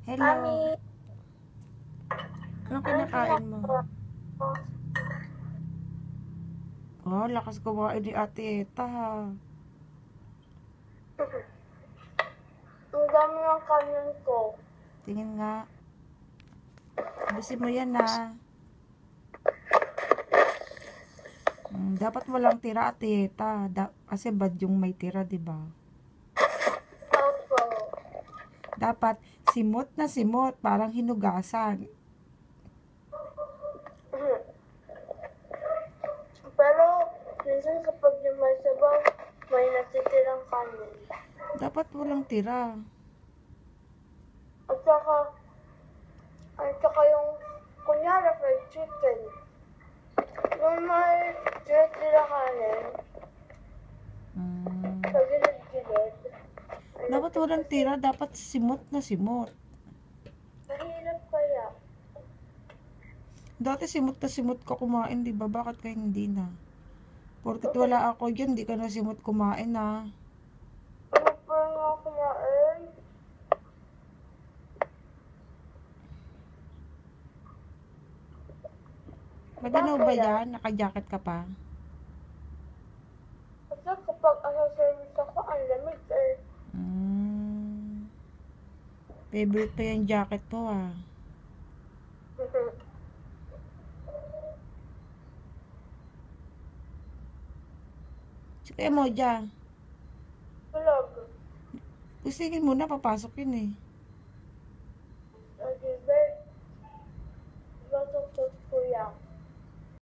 Hello. Mami, Anong anong kinakain mo? ginagawa mo? Oh, lakas kumain ni Ate Eta ha. Ang dami ng kanin ko. Tingin nga. Ubusin mo yan ha. Dapat walang tira, Ate Eta. Kasi bad yung may tira, diba? Opo. Dapat simot, parang hinugasan. Pero, minsan kapag yung may sabaw, may natitirang kanin. Dapat walang tira. At saka yung, kunyari fried chicken. Yung may tira kanin, sa gilid-gilid. Dapat walang tira. Dapat simot. Mahirap kaya. Dati simot ka kumain, diba? Bakit kayo hindi na? Porket wala ako dyan, di ka na simot kumain ha. Ano pa nga kumain? Maganaw ba yan? Naka-jacket ka pa? Kasi kapag service ako, ang lamig eh. Favorite pa yung jacket ko ah. Sige mo dyan. Tulog. Kusingin muna, papasok yun eh.